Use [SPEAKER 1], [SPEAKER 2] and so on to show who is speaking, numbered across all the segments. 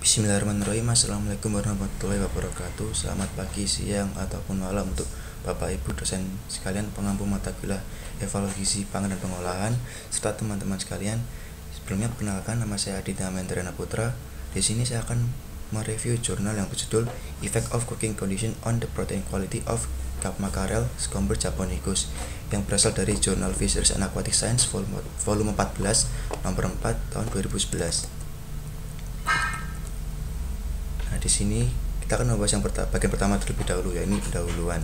[SPEAKER 1] Bismillahirrahmanirrahim. Assalamualaikum warahmatullahi wabarakatuh. Selamat pagi, siang, ataupun malam untuk Bapak Ibu dosen sekalian, pengampu mata kuliah evaluasi pangan dan pengolahan, serta teman-teman sekalian. Sebelumnya perkenalkan, nama saya Aditya Mendrana Putra. Di sini saya akan mereview jurnal yang berjudul Effect of Cooking Condition on the Protein Quality of Carp Mackerel Scomber japonicus yang berasal dari Journal Fisheries and Aquatic Science volume 14 nomor 4 tahun 2011. Nah, di sini kita akan membahas yang bagian pertama terlebih dahulu, yakni pendahuluan.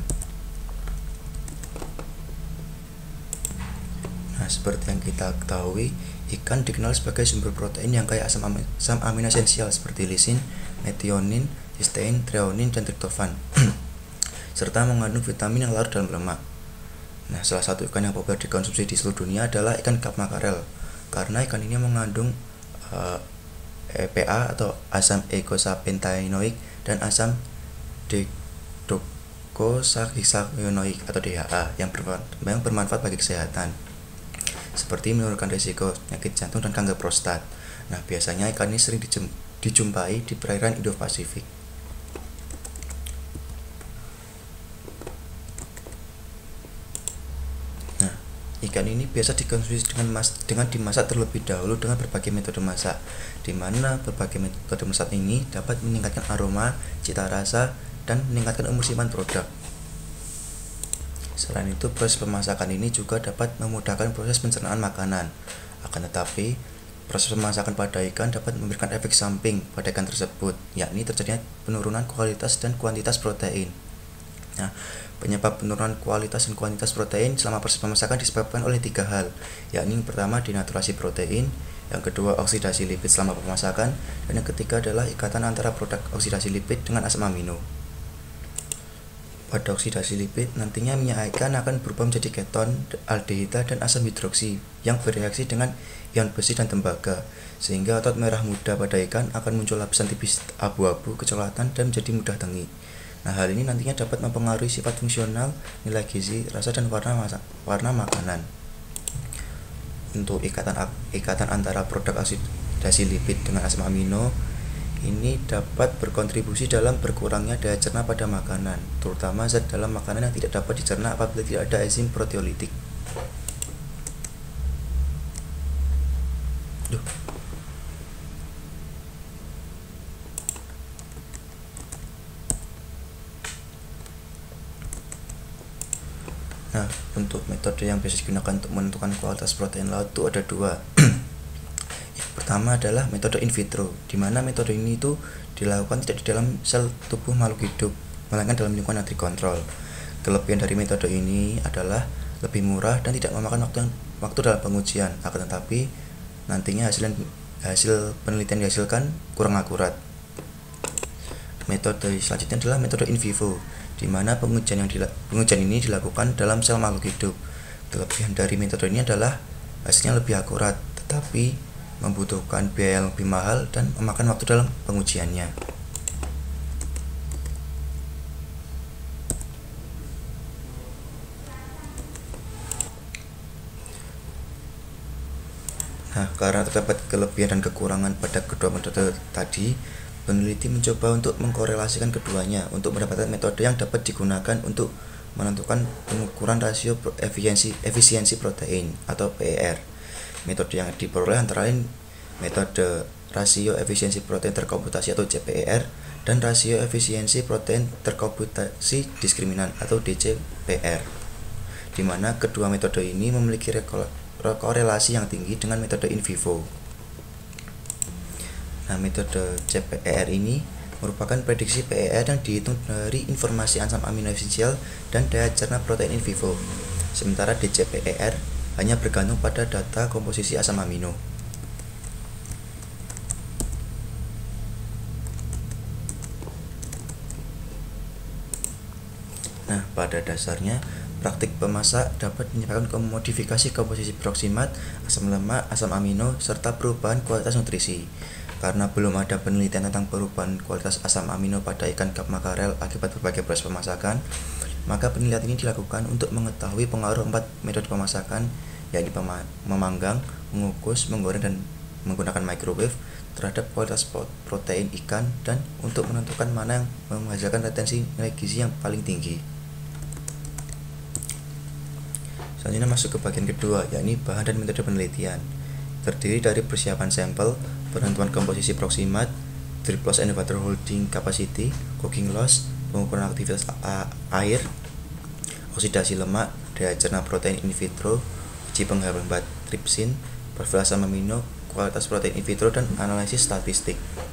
[SPEAKER 1] Nah, seperti yang kita ketahui, ikan dikenal sebagai sumber protein yang kaya asam amino esensial seperti lisin, metionin, cysteine, threonine, dan tryptophan serta mengandung vitamin yang larut dalam lemak. Nah, salah satu ikan yang populer dikonsumsi di seluruh dunia adalah ikan carp mackerel, karena ikan ini mengandung EPA atau asam eicosapentaenoic dan asam docosahexaenoic atau DHA yang bermanfaat bagi kesehatan, seperti menurunkan risiko penyakit jantung dan kanker prostat. Nah, biasanya ikan ini sering dijumpai di perairan Indo-Pasifik. Nah, ikan ini biasa dikonsumsi dengan dimasak terlebih dahulu dengan berbagai metode masak, di mana berbagai metode masak ini dapat meningkatkan aroma, cita rasa, dan meningkatkan umur simpan produk. Selain itu, proses pemasakan ini juga dapat memudahkan proses pencernaan makanan. Akan tetapi, proses pemasakan pada ikan dapat memberikan efek samping pada ikan tersebut, yakni terjadinya penurunan kualitas dan kuantitas protein. Nah, penyebab penurunan kualitas dan kuantitas protein selama proses pemasakan disebabkan oleh 3 hal, yakni yang pertama denaturasi protein, yang kedua oksidasi lipid selama pemasakan, dan yang ketiga adalah ikatan antara produk oksidasi lipid dengan asam amino. Pada oksidasi lipid, nantinya minyak ikan akan berubah menjadi keton, aldehida, dan asam hidroksi yang bereaksi dengan ion besi dan tembaga, sehingga otot merah muda pada ikan akan muncul lapisan tipis abu-abu kecoklatan dan menjadi mudah tengi. Nah, hal ini nantinya dapat mempengaruhi sifat fungsional, nilai gizi, rasa, dan warna makanan. Untuk ikatan antara produk oksidasi lipid dengan asam amino ini dapat berkontribusi dalam berkurangnya daya cerna pada makanan, terutama zat dalam makanan yang tidak dapat dicerna apabila tidak ada enzim proteolitik. Nah, untuk metode yang biasa digunakan untuk menentukan kualitas protein laut itu ada 2. Pertama adalah metode in vitro, di mana metode ini itu dilakukan tidak di dalam sel tubuh makhluk hidup, melainkan dalam lingkungan yang dikontrol. Kelebihan dari metode ini adalah lebih murah dan tidak memakan waktu dalam pengujian, akan tetapi nantinya hasil penelitian dihasilkan kurang akurat. Metode selanjutnya adalah metode in vivo, di mana pengujian ini dilakukan dalam sel makhluk hidup. Kelebihan dari metode ini adalah hasilnya lebih akurat, tetapi membutuhkan biaya yang lebih mahal dan memakan waktu dalam pengujiannya. Nah, karena terdapat kelebihan dan kekurangan pada kedua metode tadi, peneliti mencoba untuk mengkorelasikan keduanya untuk mendapatkan metode yang dapat digunakan untuk menentukan pengukuran rasio efisiensi protein atau PER. Metode yang diperoleh antara lain metode rasio efisiensi protein terkomputasi atau CPER dan rasio efisiensi protein terkomputasi diskriminan atau DCPR, di mana kedua metode ini memiliki korelasi yang tinggi dengan metode in vivo. Nah, metode CPER ini merupakan prediksi PER yang dihitung dari informasi asam amino esensial dan daya cerna protein in vivo, sementara DCPER hanya bergantung pada data komposisi asam amino. Nah, pada dasarnya praktik pemasak dapat menyebabkan modifikasi komposisi proksimat, asam lemak, asam amino, serta perubahan kualitas nutrisi. Karena belum ada penelitian tentang perubahan kualitas asam amino pada ikan carp mackerel akibat berbagai proses pemasakan, maka penelitian ini dilakukan untuk mengetahui pengaruh 4 metode pemasakan, yakni memanggang, mengukus, menggoreng, dan menggunakan microwave terhadap kualitas protein ikan dan untuk menentukan mana yang menghasilkan retensi nilai gizi yang paling tinggi. Selanjutnya masuk ke bagian kedua, yakni bahan dan metode penelitian. Terdiri dari persiapan sampel, penentuan komposisi proximat, drip loss and water holding capacity, cooking loss, pengukuran aktivitas air, oksidasi lemak, daya cerna protein in vitro, uji penghambat tripsin, profil asam amino, kualitas protein in vitro, dan analisis statistik.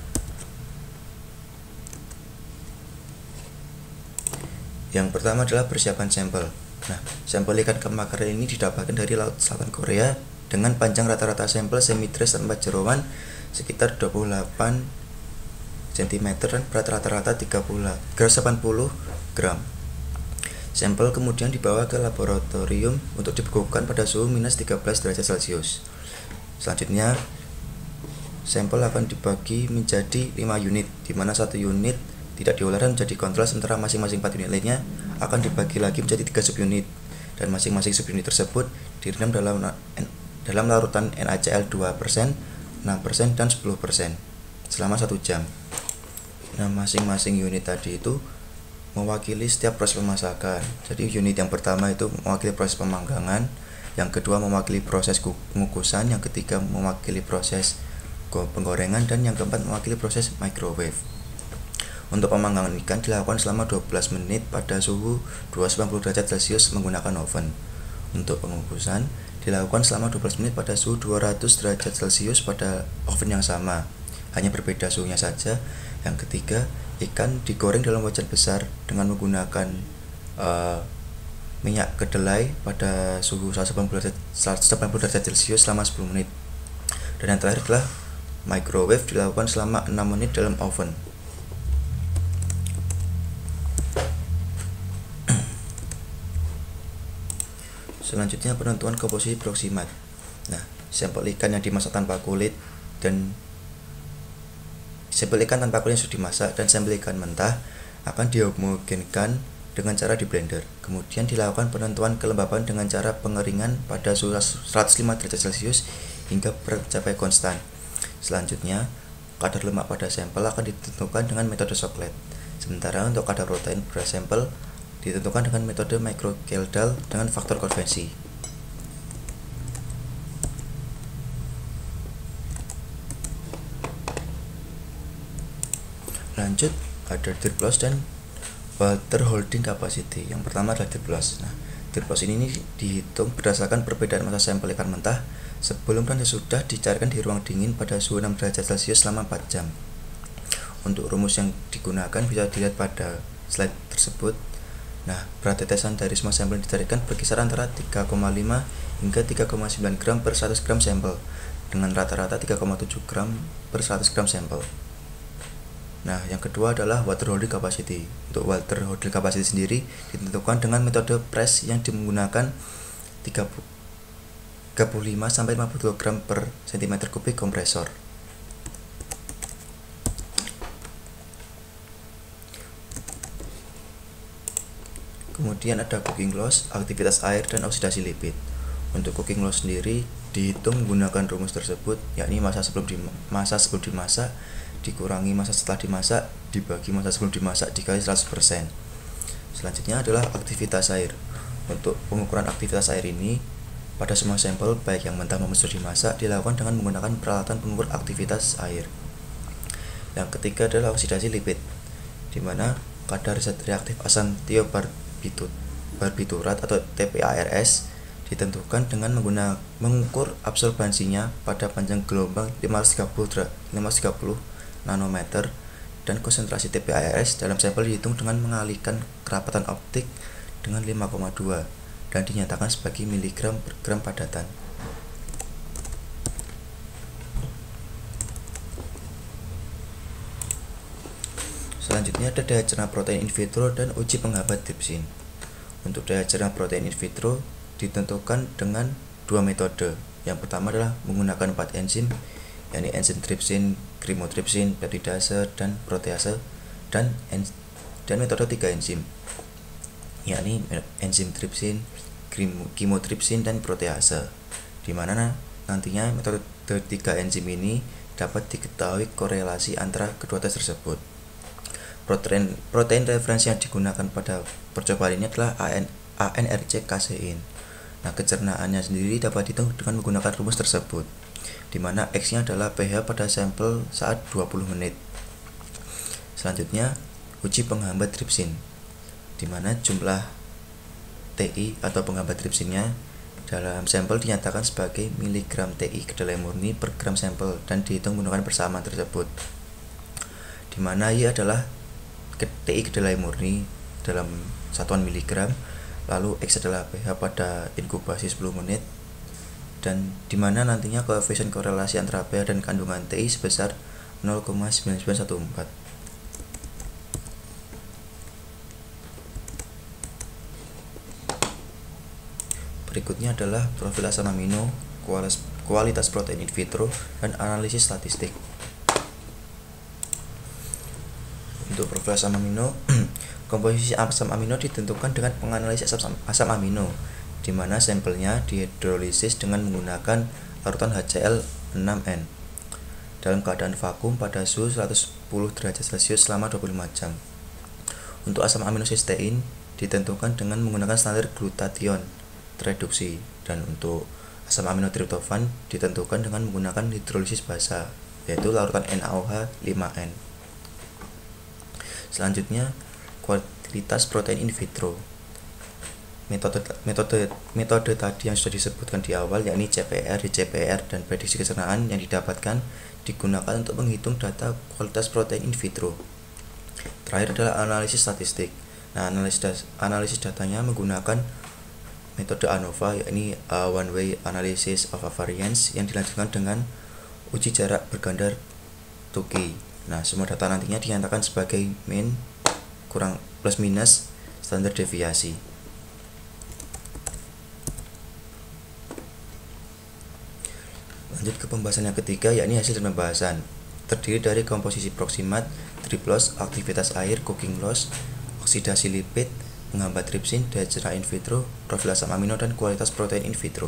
[SPEAKER 1] Yang pertama adalah persiapan sampel. Nah, sampel ikan kemakan ini didapatkan dari Laut Selatan Korea dengan panjang rata-rata sampel semi-trace tanpa jeroan sekitar 28 cm dan berat rata-rata 80 gram. Sampel kemudian dibawa ke laboratorium untuk dibekukan pada suhu minus 13 derajat Celcius. Selanjutnya, sampel akan dibagi menjadi 5 unit, di mana 1 unit tidak diolah dan menjadi kontrol, sementara masing-masing 4 unit lainnya akan dibagi lagi menjadi 3 subunit, dan masing-masing subunit tersebut direndam dalam larutan NaCl 2%, 6%, dan 10% selama 1 jam. Nah, masing-masing unit tadi itu mewakili setiap proses pemasakan. Jadi unit yang pertama itu mewakili proses pemanggangan, yang kedua mewakili proses pengukusan, yang ketiga mewakili proses penggorengan, dan yang keempat mewakili proses microwave. Untuk pemanggangan ikan dilakukan selama 12 menit pada suhu 290 derajat Celcius menggunakan oven. Untuk pengukusan dilakukan selama 12 menit pada suhu 200 derajat Celcius pada oven yang sama, hanya berbeda suhunya saja. Yang ketiga, ikan digoreng dalam wajan besar dengan menggunakan minyak kedelai pada suhu 180 derajat Celcius selama 10 menit. Dan yang terakhir adalah microwave, dilakukan selama 6 menit dalam oven. Selanjutnya penentuan komposisi proximat. Nah, sampel ikan yang dimasak tanpa kulit dan sampel ikan tanpa kulit yang sudah dimasak dan sampel ikan mentah akan dihomogenkan dengan cara di blender. Kemudian dilakukan penentuan kelembapan dengan cara pengeringan pada suhu 105 derajat Celcius hingga berat mencapai konstan. Selanjutnya, kadar lemak pada sampel akan ditentukan dengan metode Soklet. Sementara untuk kadar protein pada sampel ditentukan dengan metode microkeldal dengan faktor konvensi. Lanjut, ada drip loss dan water holding capacity. Yang pertama adalah drip loss. Nah, drip loss ini dihitung berdasarkan perbedaan massa sampel ikan mentah sebelum dan sesudah dicairkan di ruang dingin pada suhu 6 derajat Celcius selama 4 jam. Untuk rumus yang digunakan bisa dilihat pada slide tersebut. Nah, berat tetesan dari semua sampel yang dicairkan berkisar antara 3,5 hingga 3,9 gram per 100 gram sampel, dengan rata-rata 3,7 gram per 100 gram sampel. Nah, yang kedua adalah water holding capacity. Untuk water holding capacity sendiri ditentukan dengan metode press yang menggunakan 35 sampai 52 gram per cm kubik kompresor. Kemudian ada cooking loss, aktivitas air, dan oksidasi lipid. Untuk cooking loss sendiri dihitung menggunakan rumus tersebut, yakni massa sebelum dimasak dikurangi massa setelah dimasak dibagi massa sebelum dimasak dikali 100%. Selanjutnya adalah aktivitas air. Untuk pengukuran aktivitas air ini pada semua sampel baik yang mentah maupun sudah dimasak dilakukan dengan menggunakan peralatan pengukur aktivitas air. Yang ketiga adalah oksidasi lipid, di mana kadar zat reaktif asam tiobarbiturat atau TPARS ditentukan dengan mengukur absorbansinya pada panjang gelombang 530 nanometer, dan konsentrasi TPARS dalam sampel dihitung dengan mengalihkan kerapatan optik dengan 5,2 dan dinyatakan sebagai miligram per gram padatan. Selanjutnya ada daya cerna protein in vitro dan uji penghambat tripsin. Untuk daya cerna protein in vitro ditentukan dengan dua metode. Yang pertama adalah menggunakan 4 enzim, yakni enzim tripsin, chymotrypsin, peptidase, dan protease, dan metode 3 enzim, yakni enzim tripsin, chymotrypsin, dan protease, di mana nantinya metode 3 enzim ini dapat diketahui korelasi antara kedua tes tersebut. Protein referensi yang digunakan pada percobaan ini adalah ANRC kasein. Nah, kecernaannya sendiri dapat dihitung dengan menggunakan rumus tersebut, di mana X-nya adalah pH pada sampel saat 20 menit. Selanjutnya, uji penghambat tripsin, di mana jumlah TI atau penghambat tripsinnya dalam sampel dinyatakan sebagai miligram TI kedelai murni per gram sampel dan dihitung menggunakan persamaan tersebut, di mana Y adalah TI kedelai murni dalam satuan miligram, lalu X adalah pH pada inkubasi 10 menit, dan di mana nantinya koefisien korelasi antara pH dan kandungan TI sebesar 0,9914. Berikutnya adalah profil asam amino, kualitas protein in vitro, dan analisis statistik. Untuk profil asam amino, komposisi asam amino ditentukan dengan penganalisis asam amino, di mana sampelnya dihidrolisis dengan menggunakan larutan HCl6N dalam keadaan vakum pada suhu 110 derajat Celcius selama 25 jam. Untuk asam amino sistein ditentukan dengan menggunakan standar glutathione tereduksi, dan untuk asam amino triptofan ditentukan dengan menggunakan hidrolisis basa, yaitu larutan NaOH5N. Selanjutnya, kualitas protein in vitro. Metode tadi yang sudah disebutkan di awal, yakni CPR, DCPR, dan prediksi kecernaan yang didapatkan digunakan untuk menghitung data kualitas protein in vitro. Terakhir adalah analisis statistik. Nah, analisis datanya menggunakan metode ANOVA, yakni one way analysis of a variance, yang dilanjutkan dengan uji jarak berganda Tukey. Nah, semua data nantinya dinyatakan sebagai mean kurang plus minus standar deviasi. Lanjut ke pembahasan yang ketiga, yakni hasil dan pembahasan. Terdiri dari komposisi proximat, drip loss, aktivitas air, cooking loss, oksidasi lipid, penghambat tripsin, daya cerna in vitro, profil asam amino, dan kualitas protein in vitro.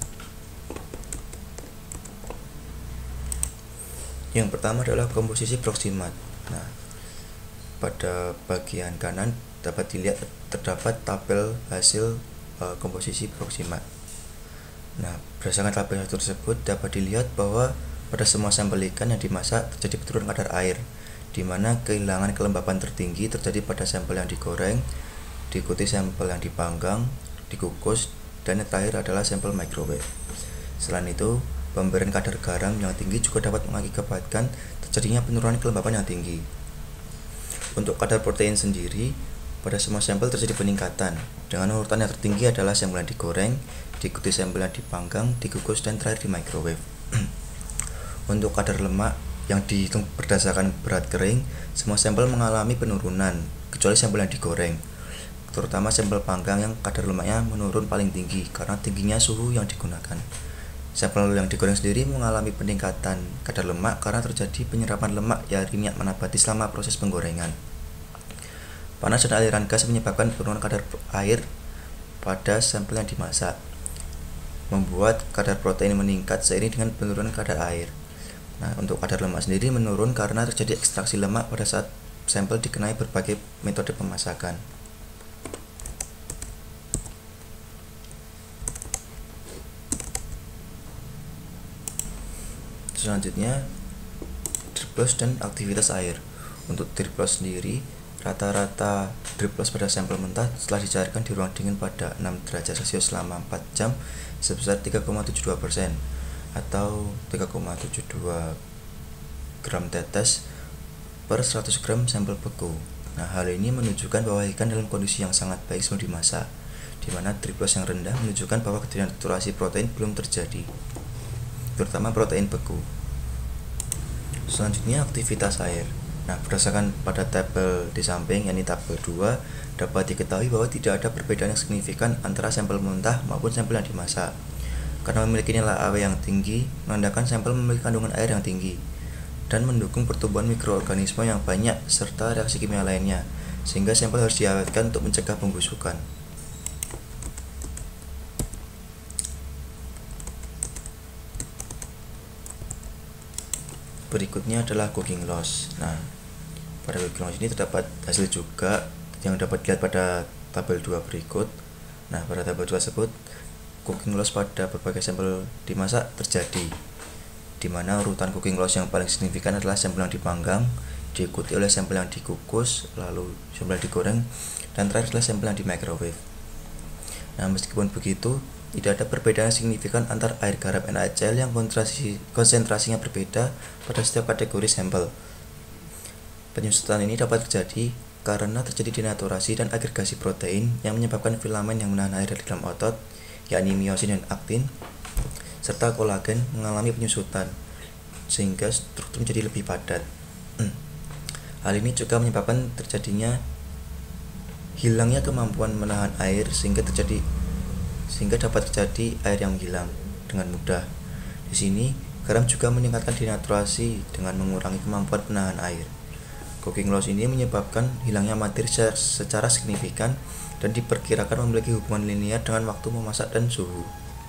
[SPEAKER 1] Yang pertama adalah komposisi proximat. Nah, pada bagian kanan dapat dilihat terdapat tabel hasil komposisi proximat. Nah, berdasarkan tabel tersebut dapat dilihat bahwa pada semua sampel ikan yang dimasak terjadi penurunan kadar air, di mana kehilangan kelembapan tertinggi terjadi pada sampel yang digoreng, diikuti sampel yang dipanggang, dikukus, dan yang terakhir adalah sampel microwave. Selain itu, pemberian kadar garam yang tinggi juga dapat mengakibatkan terjadinya penurunan kelembapan yang tinggi. Untuk kadar protein sendiri, pada semua sampel terjadi peningkatan, dengan urutan yang tertinggi adalah sampel yang digoreng, diikuti sampel yang dipanggang, dikukus, dan terakhir di microwave. Untuk kadar lemak yang dihitung berdasarkan berat kering, semua sampel mengalami penurunan, kecuali sampel yang digoreng, terutama sampel panggang yang kadar lemaknya menurun paling tinggi karena tingginya suhu yang digunakan. Sampel yang digoreng sendiri mengalami peningkatan kadar lemak karena terjadi penyerapan lemak dari minyak nabati selama proses penggorengan. Panas dan aliran gas menyebabkan penurunan kadar air pada sampel yang dimasak, membuat kadar protein meningkat seiring dengan penurunan kadar air. Nah, untuk kadar lemak sendiri menurun karena terjadi ekstraksi lemak pada saat sampel dikenai berbagai metode pemasakan. Selanjutnya, drip loss dan aktivitas air. Untuk drip loss sendiri, rata-rata drip loss pada sampel mentah setelah dicairkan di ruang dingin pada 6 derajat Celcius selama 4 jam sebesar 3,72% atau 3,72 gram tetes per 100 gram sampel beku. Nah, hal ini menunjukkan bahwa ikan dalam kondisi yang sangat baik sebelum dimasak, di mana drip loss yang rendah menunjukkan bahwa denaturasi protein belum terjadi, terutama protein beku. Selanjutnya, aktivitas air. Nah, berdasarkan pada tabel di samping, yakni tabel 2, dapat diketahui bahwa tidak ada perbedaan yang signifikan antara sampel mentah maupun sampel yang dimasak. Karena memiliki nilai AW yang tinggi, menandakan sampel memiliki kandungan air yang tinggi dan mendukung pertumbuhan mikroorganisme yang banyak serta reaksi kimia lainnya, sehingga sampel harus diawetkan untuk mencegah pembusukan. berikutnya adalah cooking loss. Nah, pada cooking loss ini terdapat hasil juga yang dapat dilihat pada tabel 2 berikut. Nah, pada tabel 2 tersebut cooking loss pada berbagai sampel dimasak terjadi, di mana urutan cooking loss yang paling signifikan adalah sampel yang dipanggang, diikuti oleh sampel yang dikukus, lalu sampel yang digoreng, dan terakhir adalah sampel yang di microwave. Nah, meskipun begitu, tidak ada perbedaan signifikan antar air garam NaCl yang konsentrasinya berbeda pada setiap kategori sampel. Penyusutan ini dapat terjadi karena terjadi denaturasi dan agregasi protein yang menyebabkan filamen yang menahan air dari dalam otot, yakni miosin dan aktin, serta kolagen mengalami penyusutan, sehingga struktur menjadi lebih padat. Hal ini juga menyebabkan terjadinya hilangnya kemampuan menahan air sehingga dapat terjadi air yang hilang dengan mudah. Di sini, garam juga meningkatkan denaturasi dengan mengurangi kemampuan penahan air. Cooking loss ini menyebabkan hilangnya materi secara signifikan dan diperkirakan memiliki hubungan linear dengan waktu memasak dan suhu.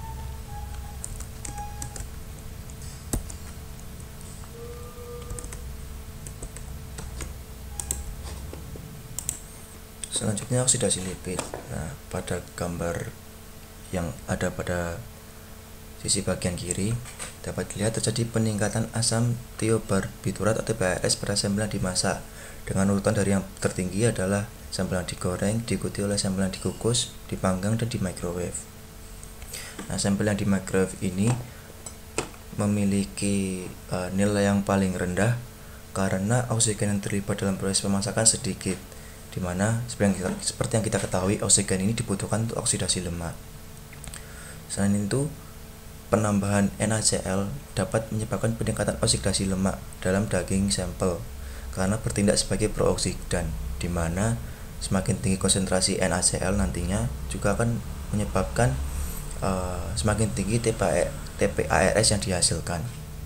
[SPEAKER 1] Selanjutnya oksidasi lipid. Nah, pada gambar yang ada pada sisi bagian kiri dapat dilihat terjadi peningkatan asam tiobarbiturat atau TBAS pada sampel yang dimasak, dengan urutan dari yang tertinggi adalah sampel yang digoreng, diikuti oleh sampel yang dikukus, dipanggang, dan di microwave. Nah, sampel yang di microwave ini memiliki nilai yang paling rendah karena oksigen yang terlibat dalam proses pemasakan sedikit, dimana seperti yang kita ketahui oksigen ini dibutuhkan untuk oksidasi lemak. Selain itu, penambahan NaCl dapat menyebabkan peningkatan oksidasi lemak dalam daging sampel karena bertindak sebagai prooksidan, di mana semakin tinggi konsentrasi NaCl nantinya juga akan menyebabkan semakin tinggi TPARS yang dihasilkan.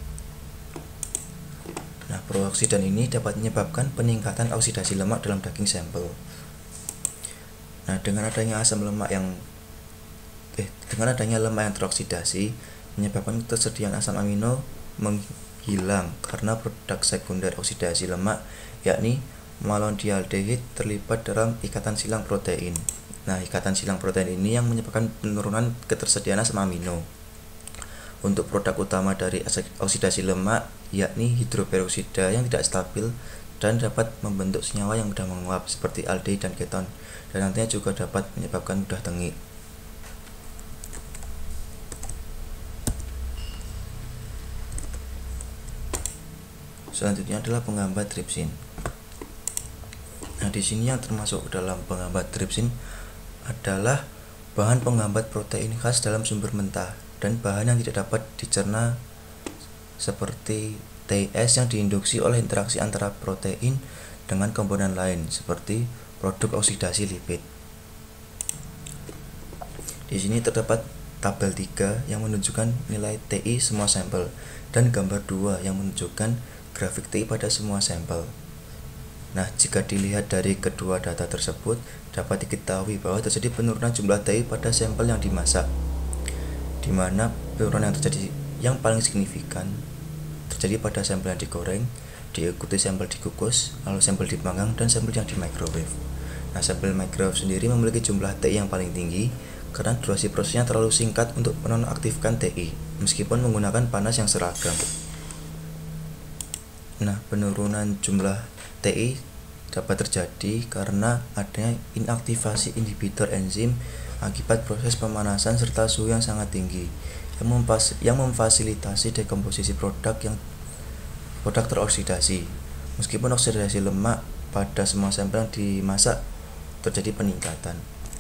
[SPEAKER 1] Nah, prooksidan ini dapat menyebabkan peningkatan oksidasi lemak dalam daging sampel. Nah, dengan adanya lemak yang teroksidasi menyebabkan ketersediaan asam amino menghilang karena produk sekunder oksidasi lemak, yakni malondialdehid, terlibat dalam ikatan silang protein. Nah, ikatan silang protein ini yang menyebabkan penurunan ketersediaan asam amino. Untuk produk utama dari oksidasi lemak yakni hidroperoksida yang tidak stabil dan dapat membentuk senyawa yang mudah menguap seperti aldehid dan keton, dan nantinya juga dapat menyebabkan mudah tengik. Selanjutnya adalah penghambat tripsin. Nah, di sini yang termasuk dalam penghambat tripsin adalah bahan penghambat protein khas dalam sumber mentah dan bahan yang tidak dapat dicerna seperti TIS yang diinduksi oleh interaksi antara protein dengan komponen lain seperti produk oksidasi lipid. Di sini terdapat tabel 3 yang menunjukkan nilai TI semua sampel dan gambar 2 yang menunjukkan grafik TI pada semua sampel. Nah, jika dilihat dari kedua data tersebut, dapat diketahui bahwa terjadi penurunan jumlah TI pada sampel yang dimasak, di mana penurunan yang terjadi yang paling signifikan terjadi pada sampel yang digoreng, diikuti sampel dikukus, lalu sampel dipanggang, dan sampel yang di microwave. Nah, sampel microwave sendiri memiliki jumlah TI yang paling tinggi karena durasi prosesnya terlalu singkat untuk menonaktifkan TI, meskipun menggunakan panas yang seragam. Nah, penurunan jumlah TI dapat terjadi karena adanya inaktivasi inhibitor enzim akibat proses pemanasan serta suhu yang sangat tinggi yang memfasilitasi dekomposisi produk teroksidasi. Meskipun oksidasi lemak pada semua sampel yang dimasak terjadi peningkatan.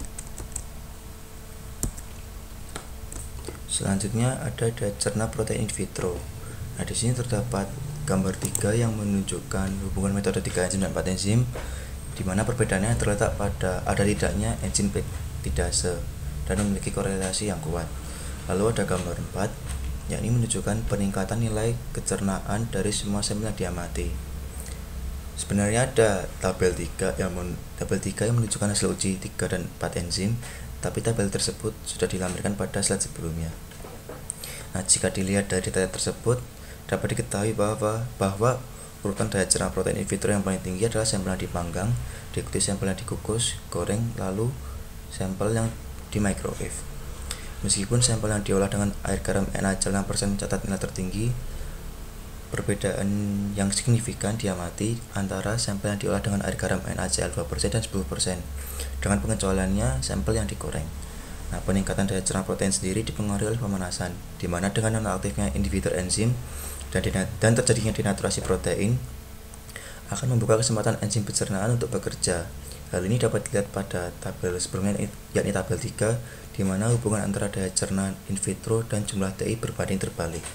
[SPEAKER 1] Selanjutnya ada cerna protein in vitro. Nah, di sini terdapat gambar 3 yang menunjukkan hubungan metode 3 enzim dan 4 enzim, di mana perbedaannya terletak pada ada tidaknya enzim peptidase dan memiliki korelasi yang kuat. Lalu ada gambar 4 yakni menunjukkan peningkatan nilai kecernaan dari semua sampel yang diamati. Sebenarnya ada tabel 3 yang menunjukkan hasil uji 3 dan 4 enzim, tapi tabel tersebut sudah dilampirkan pada slide sebelumnya. Nah, jika dilihat dari data tersebut, dapat diketahui bahwa urutan daya cerna protein in vitro yang paling tinggi adalah sampel yang dipanggang, diikuti sampel yang dikukus, goreng, lalu sampel yang di microwave. Meskipun sampel yang diolah dengan air garam NaCl 6% mencatat nilai tertinggi, perbedaan yang signifikan diamati antara sampel yang diolah dengan air garam NaCl 2% dan 10%, dengan pengecualiannya sampel yang digoreng. Nah, peningkatan daya cerna protein sendiri dipengaruhi oleh pemanasan, di mana dengan nonaktifnya inhibitor enzim dan terjadinya denaturasi protein akan membuka kesempatan enzim pencernaan untuk bekerja. Hal ini dapat dilihat pada tabel sebelumnya, yakni tabel 3, di mana hubungan antara daya cerna in vitro dan jumlah TI berbanding terbalik.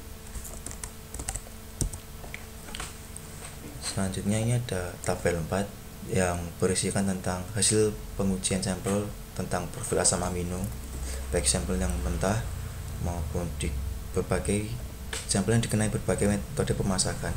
[SPEAKER 1] Selanjutnya ini ada tabel 4 yang berisikan tentang hasil pengujian sampel tentang profil asam amino, baik sampel yang mentah maupun di berbagai sampel yang dikenai berbagai metode pemasakan.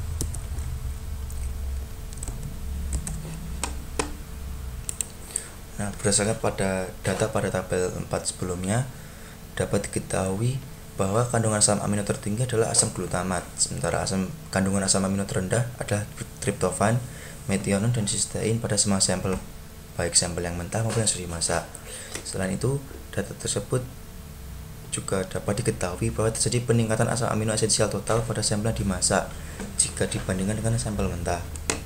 [SPEAKER 1] Nah, berdasarkan data pada tabel 4 sebelumnya, dapat diketahui bahwa kandungan asam amino tertinggi adalah asam glutamat, sementara kandungan asam amino terendah adalah triptofan, metionin, dan sistein pada semua sampel, baik sampel yang mentah maupun yang sudah dimasak. Selain itu, data tersebut juga dapat diketahui bahwa terjadi peningkatan asam amino esensial total pada sampel yang dimasak jika dibandingkan dengan sampel mentah.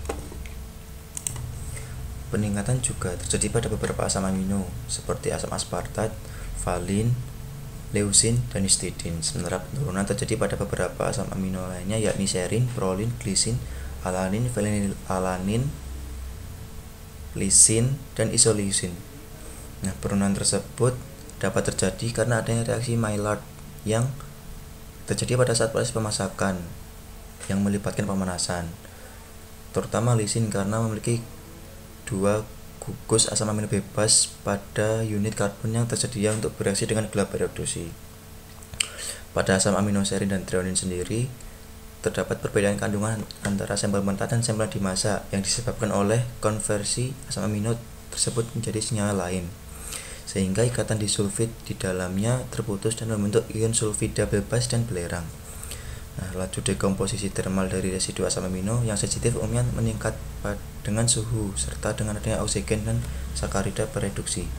[SPEAKER 1] Peningkatan juga terjadi pada beberapa asam amino seperti asam aspartat, valin, leusin, dan histidin. Sementara penurunan terjadi pada beberapa asam amino lainnya, yakni serin, prolin, glisin, alanin, fenilalanin, lisin, dan isoleusin. Nah, penurunan tersebut dapat terjadi karena adanya reaksi Maillard yang terjadi pada saat proses pemasakan yang melibatkan pemanasan, terutama lisin karena memiliki 2 gugus asam amino bebas pada unit karbon yang tersedia untuk bereaksi dengan gula periodisi. Pada asam amino serin dan treonin sendiri, terdapat perbedaan kandungan antara sampel mentah dan sampel dimasak yang disebabkan oleh konversi asam amino tersebut menjadi senyawa lain, sehingga ikatan disulfid di dalamnya terputus dan membentuk ion sulfida bebas dan belerang. Nah, laju dekomposisi termal dari residu asam amino yang sensitif umumnya meningkat dengan suhu serta dengan adanya oksigen dan sakarida bereduksi.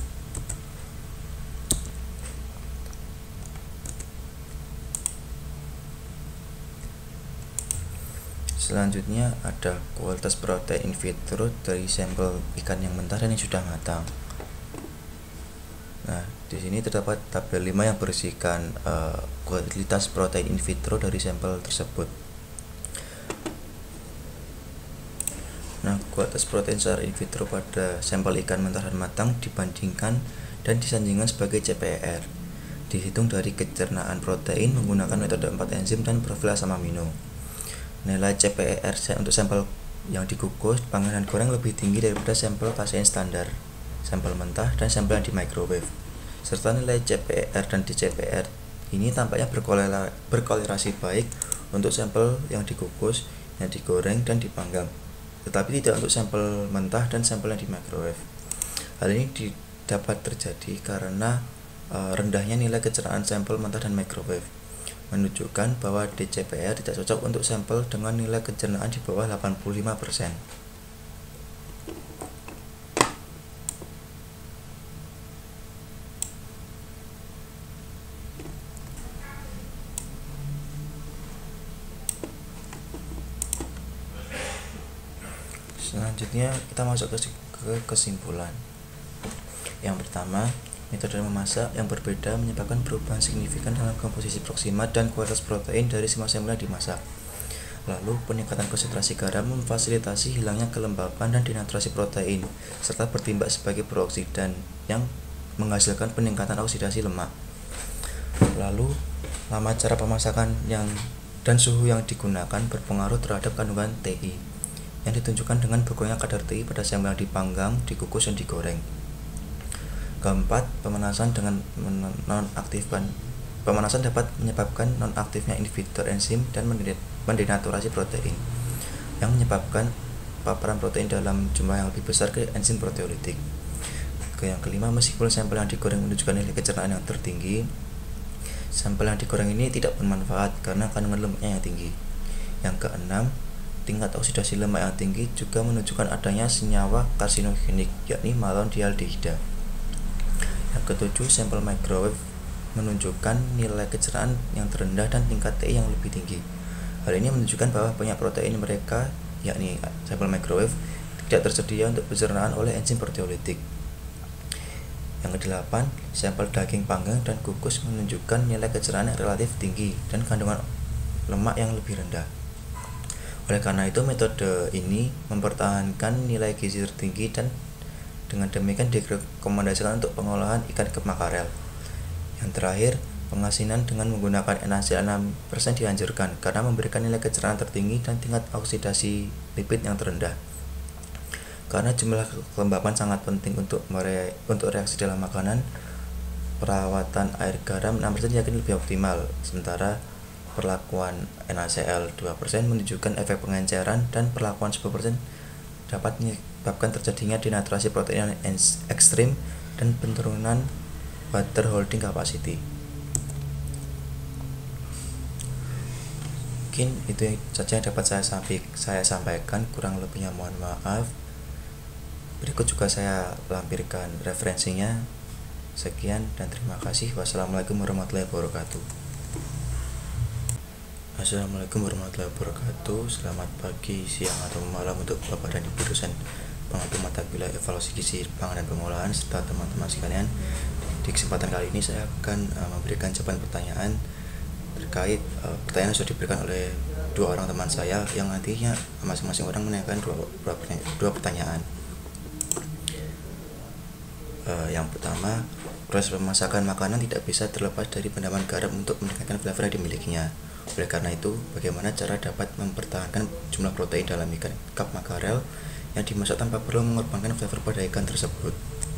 [SPEAKER 1] Selanjutnya ada kualitas protein in vitro dari sampel ikan yang mentah dan yang sudah matang. Nah, di sini terdapat tabel 5 yang berisikan kualitas protein in vitro dari sampel tersebut. Nah, kualitas protein secara in vitro pada sampel ikan mentah dan matang dibandingkan dan disandingkan sebagai CPER. Dihitung dari kecernaan protein menggunakan metode 4 enzim dan profil asam amino. Nilai CPER untuk sampel yang dikukus, panggang, dan goreng lebih tinggi daripada sampel kasein standar, sampel mentah, dan sampel yang di microwave. Serta nilai CPER dan DCPR ini tampaknya berkorelasi baik untuk sampel yang dikukus, yang digoreng, dan dipanggang, tetapi tidak untuk sampel mentah dan sampel yang di microwave. Hal ini dapat terjadi karena rendahnya nilai kecernaan sampel mentah dan microwave, menunjukkan bahwa DCPR tidak cocok untuk sampel dengan nilai kecernaan di bawah 85%. Selanjutnya kita masuk ke kesimpulan. Yang pertama, metode memasak yang berbeda menyebabkan perubahan signifikan dalam komposisi proksimat dan kualitas protein dari semua sampel yang dimasak. Lalu, peningkatan konsentrasi garam memfasilitasi hilangnya kelembapan dan denaturasi protein, serta bertindak sebagai prooksidan yang menghasilkan peningkatan oksidasi lemak. Lalu, lama cara pemasakan dan suhu yang digunakan berpengaruh terhadap kandungan TI, yang ditunjukkan dengan berkurangnya kadar TI pada sampel yang dipanggang, dikukus, dan digoreng. Keempat, pemanasan dapat menyebabkan nonaktifnya inhibitor enzim dan mendenaturasi protein, yang menyebabkan paparan protein dalam jumlah yang lebih besar ke enzim proteolitik. Yang kelima, meskipun sampel yang digoreng menunjukkan nilai kecernaan yang tertinggi, Sampel yang digoreng ini tidak bermanfaat karena kandungan lemaknya yang tinggi. Yang keenam, tingkat oksidasi lemak yang tinggi juga menunjukkan adanya senyawa karsinogenik, yakni malondialdehida. Yang ketujuh, sampel microwave menunjukkan nilai kecerahan yang terendah dan tingkat TI yang lebih tinggi. Hal ini menunjukkan bahwa banyak protein mereka, yakni sampel microwave, tidak tersedia untuk pencernaan oleh enzim proteolitik. Yang kedelapan, sampel daging panggang dan kukus menunjukkan nilai kecerahan yang relatif tinggi dan kandungan lemak yang lebih rendah. Oleh karena itu, metode ini mempertahankan nilai gizi tertinggi dan dengan demikian direkomendasikan untuk pengolahan ikan kep makarel. Yang terakhir, pengasinan dengan menggunakan NaCl 6% dianjurkan karena memberikan nilai kecerahan tertinggi dan tingkat oksidasi lipid yang terendah. Karena jumlah kelembapan sangat penting untuk reaksi dalam makanan, perawatan air garam 6% yakin lebih optimal, sementara perlakuan NaCl 2% menunjukkan efek pengenceran dan perlakuan 10% dapat menyebabkan terjadinya denaturasi protein yang ekstrim dan penurunan water holding capacity. Mungkin itu saja yang dapat saya sampaikan, kurang lebihnya mohon maaf. Berikut juga saya lampirkan referensinya. Sekian dan terima kasih. Wassalamualaikum warahmatullahi wabarakatuh. Assalamualaikum warahmatullahi wabarakatuh. Selamat pagi, siang, atau malam untuk Bapak dan Ibu dosen pengampu mata kuliah evaluasi gizi pangan dan pengolahan serta teman-teman sekalian. Di kesempatan kali ini saya akan memberikan jawaban pertanyaan terkait pertanyaan yang sudah diberikan oleh dua orang teman saya yang nantinya masing-masing orang menanyakan dua pertanyaan. Yang pertama, proses pemasakan makanan tidak bisa terlepas dari penambahan garam untuk meningkatkan flavor yang dimilikinya. Oleh karena itu, bagaimana cara dapat mempertahankan jumlah protein dalam ikan kap makarel yang dimasak tanpa perlu mengorbankan flavor pada ikan tersebut?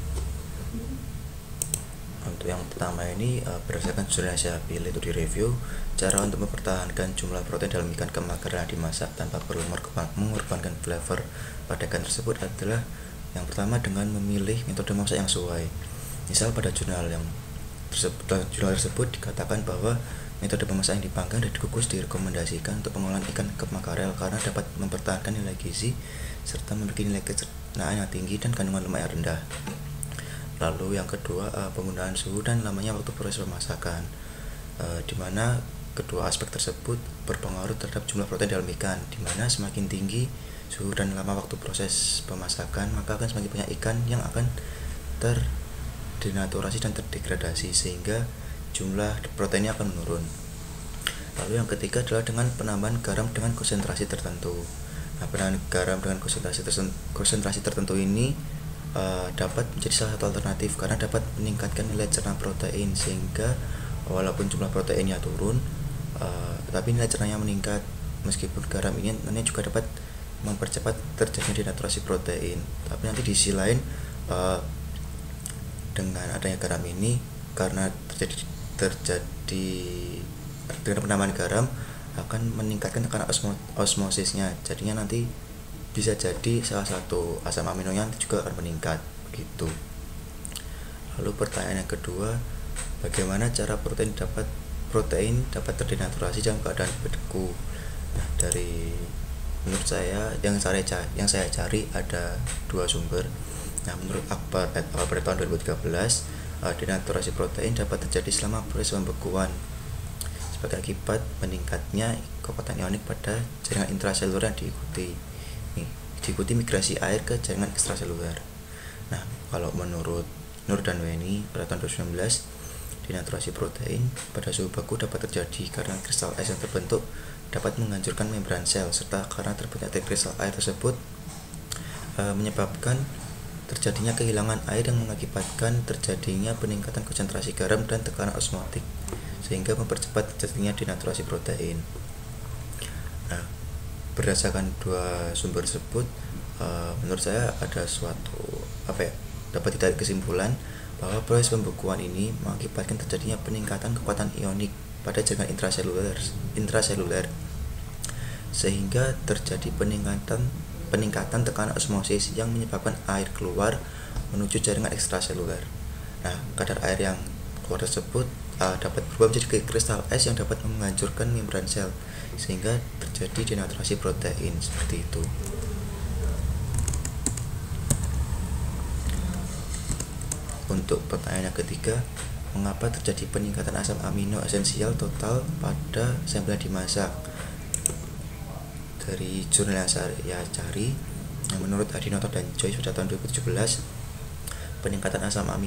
[SPEAKER 1] Untuk yang pertama ini, berdasarkan jurnal yang saya pilih untuk direview, cara untuk mempertahankan jumlah protein dalam ikan kap makarel yang dimasak tanpa perlu mengorbankan flavor pada ikan tersebut adalah yang pertama dengan memilih metode masak yang sesuai. Misal pada jurnal tersebut dikatakan bahwa metode pemasakan yang dipanggang dan dikukus direkomendasikan untuk pengolahan ikan kep makarel karena dapat mempertahankan nilai gizi serta memiliki nilai kecernaan yang tinggi dan kandungan lemak yang rendah. Lalu yang kedua, penggunaan suhu dan lamanya waktu proses pemasakan, di mana kedua aspek tersebut berpengaruh terhadap jumlah protein dalam ikan, di mana semakin tinggi suhu dan lama waktu proses pemasakan, maka akan semakin banyak ikan yang akan terdenaturasi dan terdegradasi sehingga jumlah proteinnya akan menurun. Lalu yang ketiga adalah dengan penambahan garam dengan konsentrasi tertentu. Nah, penambahan garam dengan konsentrasi tertentu ini dapat menjadi salah satu alternatif karena dapat meningkatkan nilai cerna protein sehingga walaupun jumlah proteinnya turun, tetapi nilai cernanya meningkat. Meskipun garam ini nantinya juga dapat mempercepat terjadinya denaturasi protein, tapi nanti di sisi lain dengan adanya garam ini, karena terjadi dengan penambahan garam akan meningkatkan tekanan osmosisnya, jadinya nanti bisa jadi salah satu asam aminonya juga akan meningkat begitu. Lalu pertanyaan yang kedua, bagaimana cara protein dapat terdenaturasi dalam keadaan beku? Nah, menurut saya yang saya cari ada dua sumber. Nah, menurut Akbar et al. Pada tahun 2013, denaturasi protein dapat terjadi selama proses pembekuan sebagai akibat meningkatnya kekuatan ionik pada jaringan intraseluler yang diikuti migrasi air ke jaringan ekstraseluler. Nah, kalau menurut Nur dan Weni pada tahun 2019, denaturasi protein pada suhu beku dapat terjadi karena kristal es yang terbentuk dapat menghancurkan membran sel, serta karena terbentuknya kristal air tersebut menyebabkan terjadinya kehilangan air yang mengakibatkan terjadinya peningkatan konsentrasi garam dan tekanan osmotik sehingga mempercepat terjadinya denaturasi protein. Nah, berdasarkan dua sumber tersebut, menurut saya ada dapat ditarik kesimpulan bahwa proses pembekuan ini mengakibatkan terjadinya peningkatan kekuatan ionik pada jaringan intraseluler sehingga terjadi peningkatan tekanan osmosis yang menyebabkan air keluar menuju jaringan ekstraseluler. Nah, kadar air yang keluar tersebut dapat berubah menjadi kristal es yang dapat menghancurkan membran sel sehingga terjadi denaturasi protein seperti itu. Untuk pertanyaan yang ketiga, mengapa terjadi peningkatan asam amino esensial total pada sampel yang dimasak? Dari jurnal yang saya cari, menurut Adinoto dan Joyce pada tahun 2017, peningkatan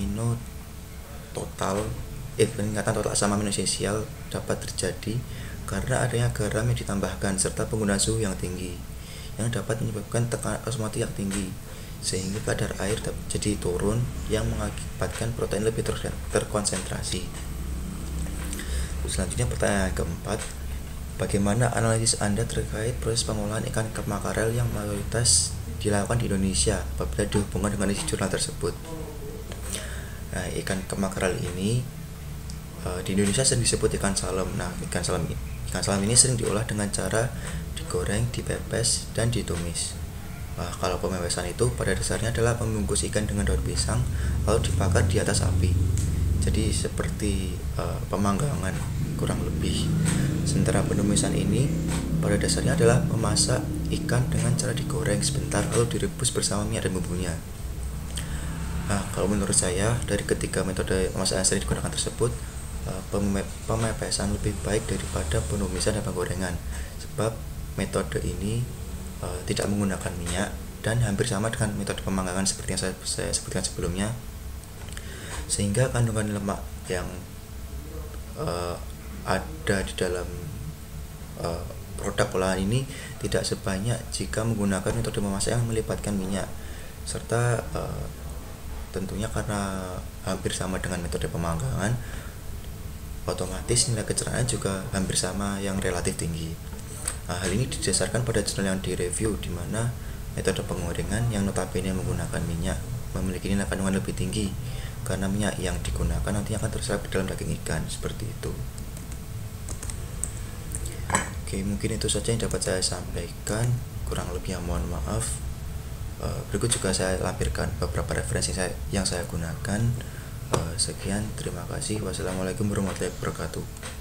[SPEAKER 1] total asam amino esensial dapat terjadi karena adanya garam yang ditambahkan serta penggunaan suhu yang tinggi yang dapat menyebabkan tekanan osmotik yang tinggi sehingga kadar air jadi turun yang mengakibatkan protein lebih terkonsentrasi. Selanjutnya pertanyaan keempat, bagaimana analisis Anda terkait proses pengolahan ikan makarel yang mayoritas dilakukan di Indonesia apabila dihubungkan dengan isi jurnal tersebut? Nah, ikan makarel ini di Indonesia sering disebut ikan salem. Nah, ikan salem ini sering diolah dengan cara digoreng, dipepes, dan ditumis. Kalau pemepesan itu pada dasarnya adalah membungkus ikan dengan daun pisang lalu dibakar di atas api. Jadi seperti pemanggangan kurang lebih. Sementara penumisan ini pada dasarnya adalah memasak ikan dengan cara digoreng sebentar lalu direbus bersama minyak dan bumbunya. Nah, kalau menurut saya dari ketiga metode pemasakan yang sering digunakan tersebut, pemepesan lebih baik daripada penumisan dan penggorengan, sebab metode ini tidak menggunakan minyak dan hampir sama dengan metode pemanggangan seperti yang saya sebutkan sebelumnya, sehingga kandungan lemak yang ada di dalam produk olahan ini tidak sebanyak jika menggunakan metode memasak yang melibatkan minyak, serta tentunya karena hampir sama dengan metode pemanggangan, otomatis nilai kecerahan juga hampir sama yang relatif tinggi. Hal ini didasarkan pada jurnal yang direview di mana metode penggorengan yang notabene menggunakan minyak memiliki nilai kandungan lebih tinggi karena minyak yang digunakan nantinya akan terserap di dalam daging ikan seperti itu. Oke, mungkin itu saja yang dapat saya sampaikan, kurang lebihnya mohon maaf. Berikut juga saya lampirkan beberapa referensi yang saya gunakan. Sekian, terima kasih. Wassalamualaikum warahmatullahi wabarakatuh.